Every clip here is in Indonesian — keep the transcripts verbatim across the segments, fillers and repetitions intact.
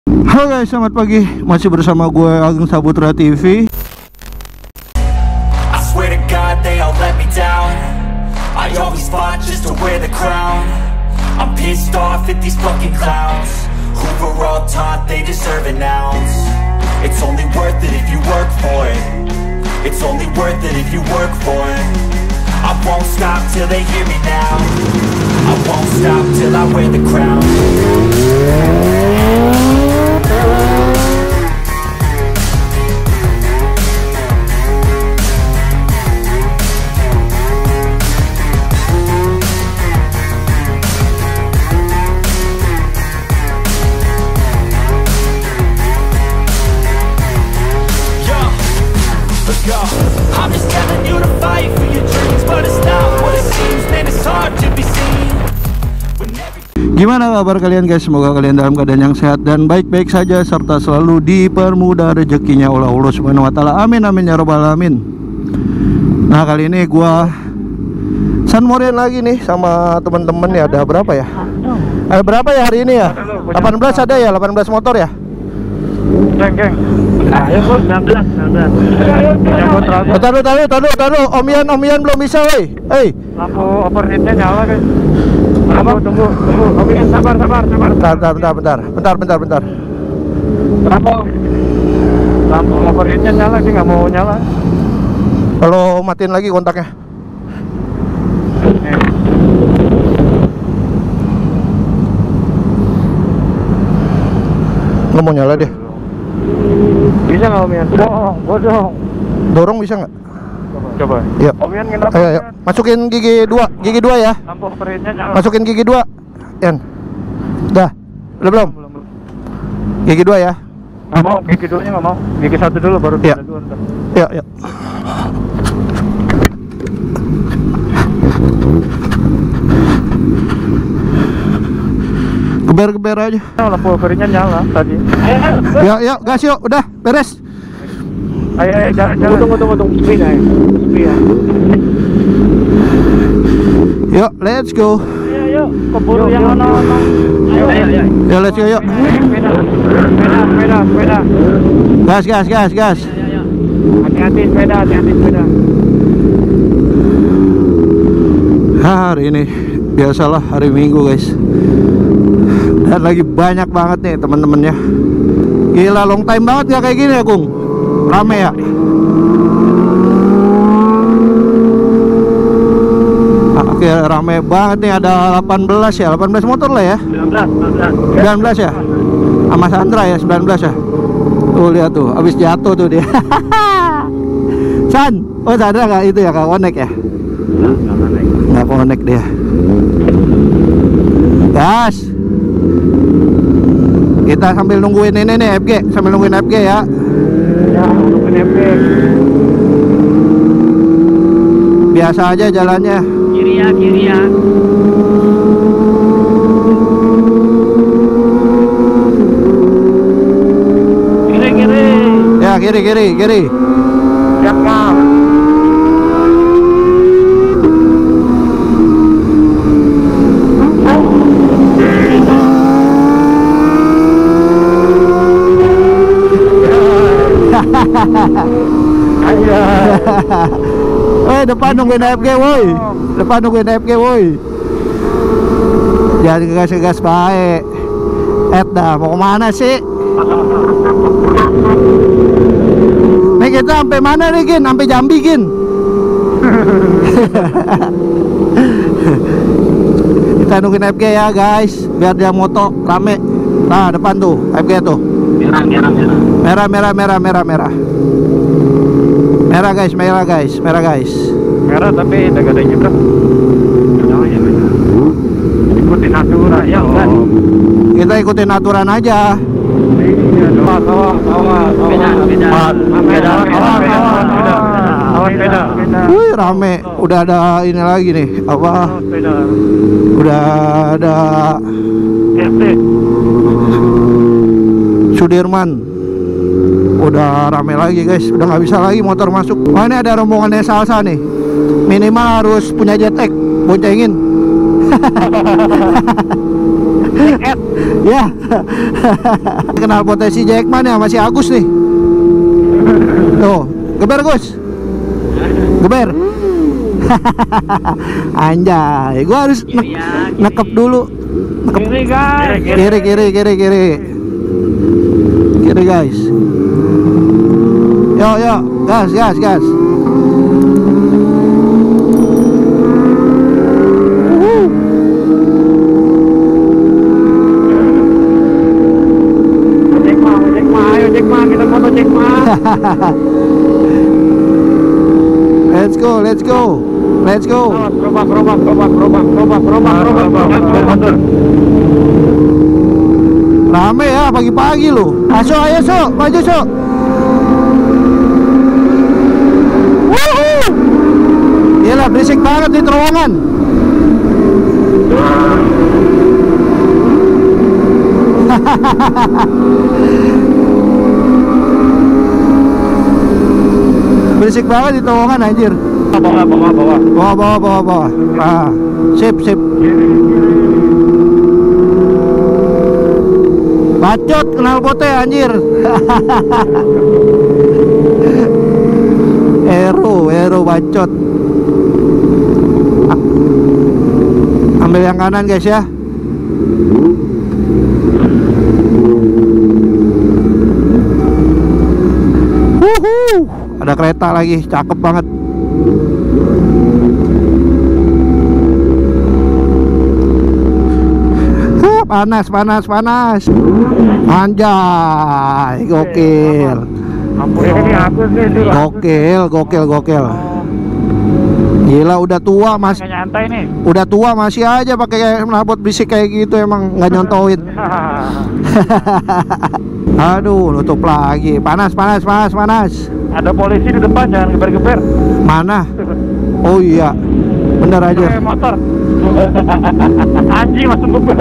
Halo guys, selamat pagi. Masih bersama gue Ageng Saputra T V. I swear to God they all let me down. I always fought just to wear the crown. I'm pissed off at these fucking clowns who were all taught they deserve an ounce. It's only worth it if you work for it. It's only worth it if you work for it. I won't stop till they hear me now. I won't stop till I wear the crown. I'm just telling you to fight for your dreams, but it's not what it seems, man, it's hard to be seen. Gimana kabar kalian guys? Semoga kalian dalam keadaan yang sehat dan baik-baik saja, serta selalu dipermudah rezekinya oleh Allah Subhanahu wa taala. Amin amin ya rabbal alamin. Nah, kali ini gua San Morian lagi nih sama temen-temen ya. Ada berapa ya? Ada berapa ya hari ini ya? delapan belas ada ya? delapan belas motor ya? Geng, geng. Ayo, Bos, sembilan belas, sembilan belas. Taruh, taruh, taruh, taruh. Omian, omian belum bisa, woi. Hei. Lampu overheatnya nyala, guys. Tunggu, tunggu, tunggu. Oke, sabar, sabar, sabar. Bentar, bentar, bentar, bentar, bentar, bentar, bentar. Lampu, lampu overheatnya nyala, dia nggak mau nyala. Kalau matiin lagi kontaknya. Nih. Nggak mau nyala deh. Bisa nggak, Omian? Bohong, bodoh. Dorong bisa nggak? Coba. Iya. Omian kenapa? Ayo, ayo. Masukin gigi dua, gigi dua ya. Lampu overheatnya nyala. Masukin gigi dua. Yan. Dah. Udah belum? Belum, belum. Gigi dua ya. Nggak mau, gigi duanya nggak mau. Gigi satu dulu, baru Iya. dua dulu. Ntar. Ya, ya. Geber-geber aja. Nah, lampu overheatnya nyala tadi. Ya, ya, gas yuk, udah beres. Ayo, ayo, jalan, jalan. Tunggu, tunggu, tunggu. Speed aja. Speed ya. Yuk, let's go. Ayo, ayo. Keburu yang mana? Ayo, ayo, ayo. Ya, let's go yuk. Sepeda, sepeda, sepeda, sepeda. Gas, gas, gas, gas. Hati-hati sepeda, hati-hati sepeda. Hari ini biasalah hari Minggu guys. Dan lagi banyak banget nih teman-temannya. Gila, long time banget gak kayak gini ya, Kung? Rame ya? Oke, rame banget nih, ada delapan belas ya, delapan belas motor lah ya. sembilan belas, sembilan belas. sembilan belas ya. Sama Sandra ya, sembilan belas ya. Tuh lihat tuh, habis jatuh tuh dia. San, oh Sandra gak itu ya, gak connect ya? Nggak connect dia. Gas. Kita sambil nungguin ini nih F G, sambil nungguin F G ya. Ya, nungguin F G. Biasa aja jalannya. Kiri ya, kiri ya. Kiri, kiri. Ya, kiri kiri kiri. Siap, Kang. Eh, depan nungguin F G woi. Depan nungguin F G woi. Jangan gas-gas baik. Eh dah, mau kemana sih? Nih kita sampai mana nih, Gin? Sampai Jambi, Gin. Kita nungguin F G ya guys, biar dia moto rame. Nah, depan tuh F G tuh. Merah, merah, merah. Merah, merah, merah, merah, merah. Merah guys, merah guys, merah guys. Merah tapi udah gak ada juga. Oh ya, merah. Ikutin aturan ya, kan? Kita ikutin aturan aja. Iya, sawah, sawah, sawah, sepeda, sepeda. Sepeda, sawah, sawah, sepeda. Sawah, sepeda. Wih, rame. Udah ada ini lagi nih, apa? Sepeda. Udah ada F T. Sudirman. Udah rame lagi guys, udah nggak bisa lagi motor masuk. Wah, ini ada rombongannya Salsa nih. Minimal harus punya jet egg, boncengin. Ya. Kenal potensi Jackman ya masih Agus nih. Tuh, geber Gus. Geber. Anjay, gua harus ne nekep dulu. Nekep. Kiri guys. Kiri kiri kiri kiri. Kiri guys. Yo yo, gas gas gas. Let's go, let's go, let's go. Gerobak, gerobak, gerobak, gerobak, gerobak, gerobak, gerobak. Rame ya pagi-pagi lu. Ayo, ayo so, maju so. Wuhu. Gila berisik banget di terowongan. Berisik banget di terowongan anjir. Bawa, bawa, bawa. Bawa, bawa, bawa, bawa. Ah, sip, sip. Bacot kenal pote anjir. Ero, ero bacot. Ambil yang kanan guys ya. Wuhu. Ada kereta lagi, cakep banget. Huh, panas, panas, panas. Anjay, gokil. Ampun, ini aku sih. Gokil, gokil, gokil. Gila udah tua mas, Nyantai nih. udah tua masih aja pakai knalpot bisik kayak gitu, emang nggak nyontoin. Aduh, nutup lagi. Panas, panas, panas, panas. Ada polisi di depan, jangan geber-geber. Mana? Oh iya, bener aja. Eh, motor. Anjing masuk geber.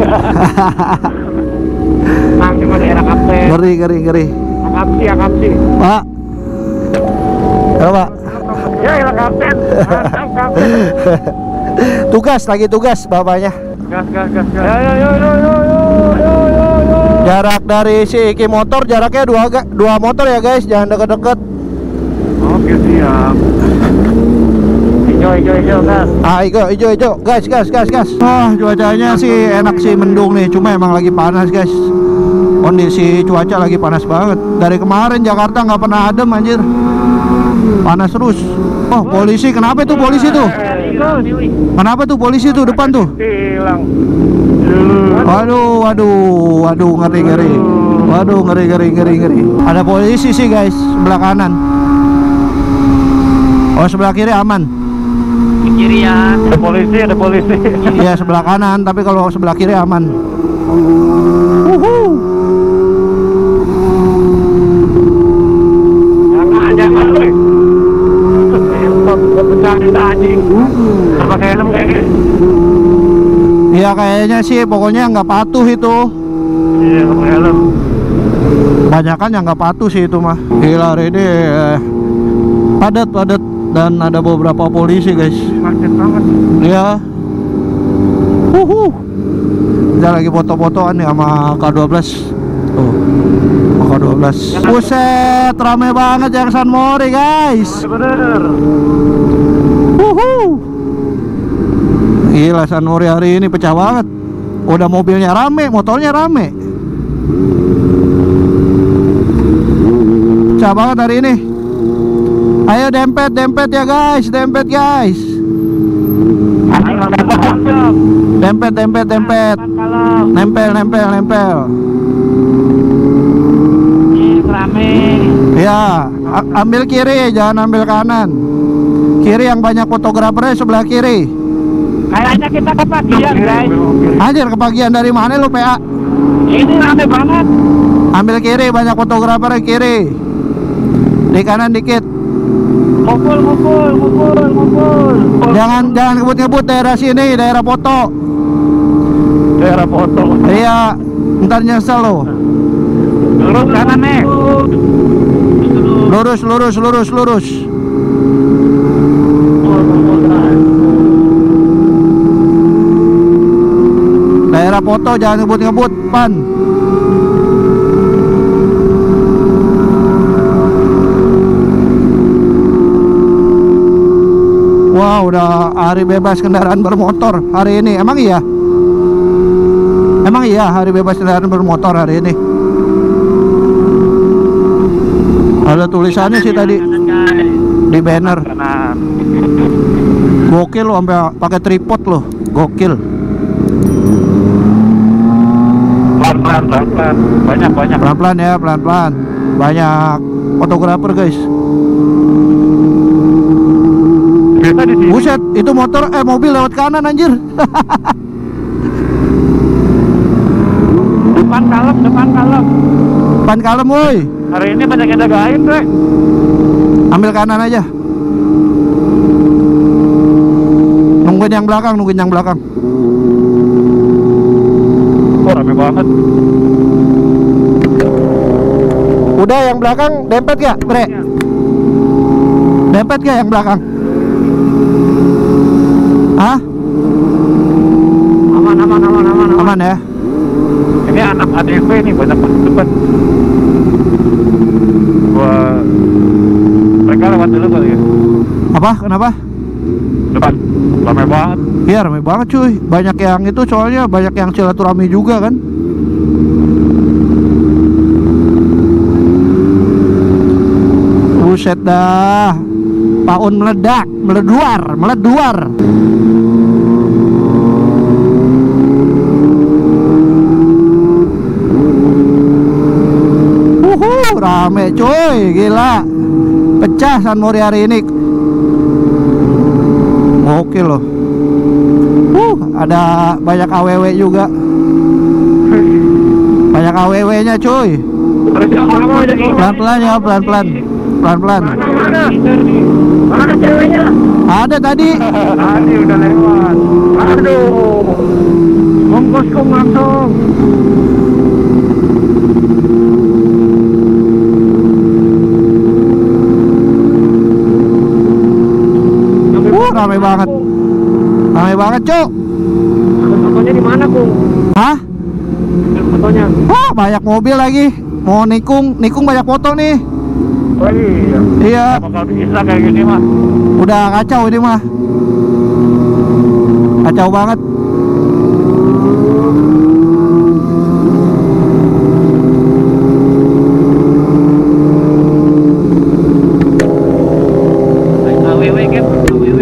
Nanti mau daerah kapten. Ngeri, ngeri, ngeri. Akapsi, akapsi. Pak, halo Pak. Ya, daerah kapten. Mantap, kapten. Tugas, lagi tugas bapaknya. Gas, gas, gas, gas. Ya, ya, ya, ya, ya, ya, ya, ya, ya. Jarak dari si Iki motor, jaraknya dua, ga- dua motor ya guys, jangan deket-deket. Oke, siap. Hijau, hijau, hijau, gas. Ah, hijau, hijau, hijau, gas, gas, gas, gas. Wah, cuacanya sih enak sih, mendung nih, cuma emang lagi panas guys. Kondisi cuaca lagi panas banget. Dari kemarin Jakarta nggak pernah adem anjir. Panas terus. Oh, polisi, kenapa tuh polisi tuh? Kenapa tuh polisi tuh depan tuh? Hilang. Waduh, waduh, waduh, ngeri, ngeri. Waduh, ngeri, ngeri, ngeri, ngeri. Ada polisi sih guys, sebelah kanan. Oh, sebelah kiri aman. Kiri ya. Ada polisi, ada polisi. Iya, sebelah kanan, tapi kalau sebelah kiri aman. Uhu. Jangan, jangan. Pakai helm kayaknya. Iya, kayaknya sih, pokoknya nggak patuh itu. Iya, pakai helm. Banyakan yang nggak patuh sih itu mah. Gila ini eh, padat padat dan ada beberapa polisi guys. Macet banget. Iya. Uhu. Kita lagi foto-fotoan nih sama K dua belas. Tuh. Sama K dua belas. Buset, rame banget yang San Mori guys. Bener. Uhu. Gila San Mori hari ini pecah banget. Udah mobilnya rame, motornya rame. Pecah banget hari ini. Ayo dempet, dempet ya guys, dempet guys. Dempet, dempet, dempet. Nempel, nempel, nempel. Ini rame. Ya, a- ambil kiri, jangan ambil kanan. Kiri yang banyak fotografernya sebelah kiri. Kayaknya kita kebagian guys. Anjir, kebagian dari mana lu P A? Ini rame banget. Ambil kiri, banyak fotografernya kiri. Di kanan dikit. Ngumpul, ngumpul, ngumpul, ngumpul. Jangan jangan ngebut-ngebut daerah sini, daerah foto. Daerah foto. Iya, ntar nyesel lo. Lurus kanan nih. Lurus, lurus, lurus, lurus. Daerah foto, jangan ngebut-ngebut, Pan. Wow, udah hari bebas kendaraan bermotor hari ini. Emang iya? Emang iya hari bebas kendaraan bermotor hari ini? Ada tulisannya sih tadi di banner. Gokil loh, sampai pakai tripod loh. Gokil. Pelan-pelan, pelan-pelan. Banyak-banyak. Pelan-pelan ya, pelan-pelan. Banyak fotografer, guys. Biasa di sini. Buset, itu motor eh mobil lewat kanan anjir. Depan kalem, depan kalem. Depan kalem woi. Hari ini banyak yang jagain, Bre. Ambil kanan aja. Nungguin yang belakang, nungguin yang belakang. Oh, rame banget. Udah yang belakang dempet gak, Bre? Dempet gak yang belakang? Hah? Aman, aman, aman, aman, aman. Aman ya? Ini anak A D V nih, banyak banget depan. Gua mereka lewat dulu kali ya. Apa? Kenapa? Depan, ramai banget. Iya ramai banget cuy. Banyak yang itu soalnya banyak yang silaturahmi juga kan. Buset dah. Paun meledak, meleduar, meleduar. Uhuh, rame cuy, gila. Pecah San Mori hari ini. Oke loh. Uh, ada banyak A W W juga. Banyak A W W-nya cuy. Pelan-pelan ya, pelan-pelan. Pelan-pelan. Mana ceweknya? Ada tadi. Tadi udah lewat. Aduh. Bongkos kok langsung. Uh, ramai banget. Ramai banget, Cuk. Fotonya di mana, Kung? Hah? Fotonya. Wah, banyak mobil lagi. Mau nikung, nikung banyak foto nih. Oh iya. Iya, Bakal bisa kayak gini mah. udah kacau ini mah. Kacau banget. A W W kan? A W W.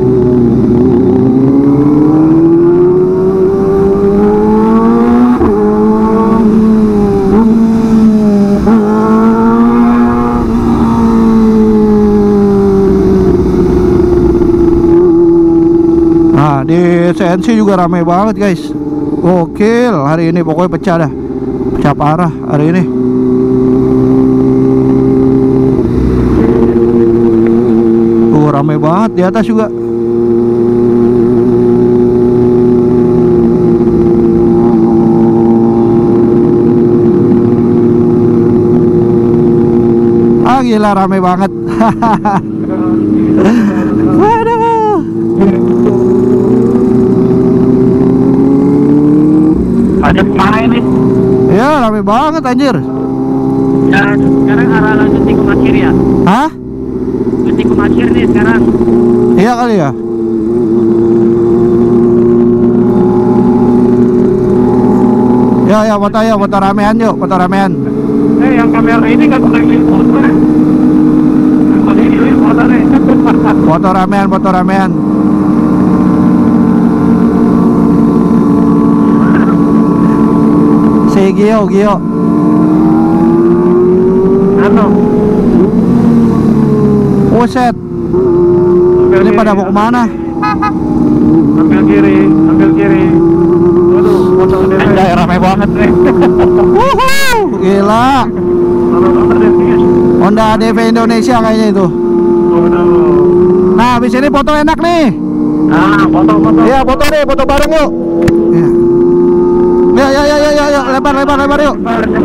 Nah, di C N C juga ramai banget guys. Gokil, hari ini pokoknya pecah dah. Pecah parah hari ini. Tuh ramai banget di atas juga. Ah gila ramai banget. Waduh. Ada kemana ini? Ya rame banget anjir. Ya, sekarang arah lanjut di Kumakir ya? Hah? Di Kumakir nih sekarang. Iya kali ya. Ya ya foto ya foto ramean yuk, foto ramean. Eh, yang kamera ini nggak boleh foto. Ini foto nih. Foto ramean, foto ramean. Si Gio, Gio. Ano? Buset. Ini pada mau kemana? Ambil kiri, ambil kiri. Waduh, foto dia. Anjay, ramai banget nih. Wuhu, gila. Honda A D V Indonesia kayaknya itu. Waduh. Nah, habis ini foto enak nih. Ah, foto-foto. Iya, foto nih, foto bareng yuk. Iya. Ya, ya, ya, ya, ya, ya, lebar, lebar, lebar yuk.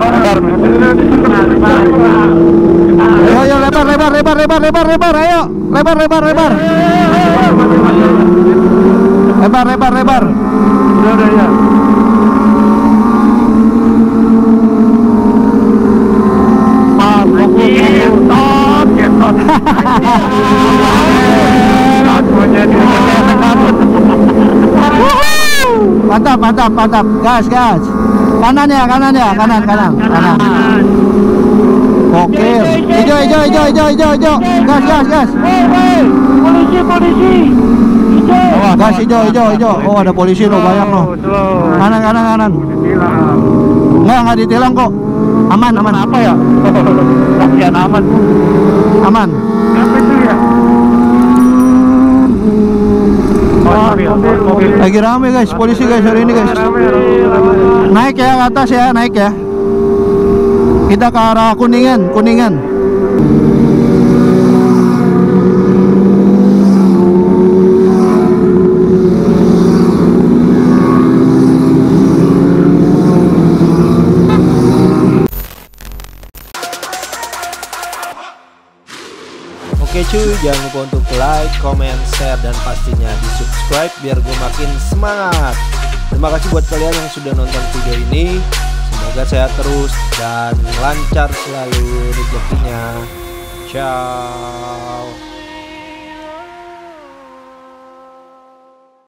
Yo, yo, lebar, lebar, lebar, lebar, lebar, lebar, ayo, lebar, lebar, lebar, lebar, lebar, lebar. Udah, udah ya. Mantap, mantap, mantap. Gas, gas. Kanan ya, kanan ya, kanan, kanan, kanan. Oke. Hijau, hijau, hijau, hijau, hijau, hijau. Gas, gas, gas. Polisi, polisi. Hijau. Gas hijau, hijau, hijau. Oh, ada polisi loh, banyak loh. Kanan, kanan, kanan. Enggak, enggak ditilang kok. Aman, aman. Apa ya? Kasihan aman. Aman. Apa itu ya? Mobil, mobil. Lagi rame guys, polisi guys hari ini guys. Naik ya ke atas ya, naik ya. Kita ke arah Kuningan, Kuningan. Oke cuy, jangan lupa untuk like, comment, share, dan pastinya di subscribe biar gue makin semangat. Terima kasih buat kalian yang sudah nonton video ini. Semoga sehat terus dan lancar selalu rezekinya. Ciao.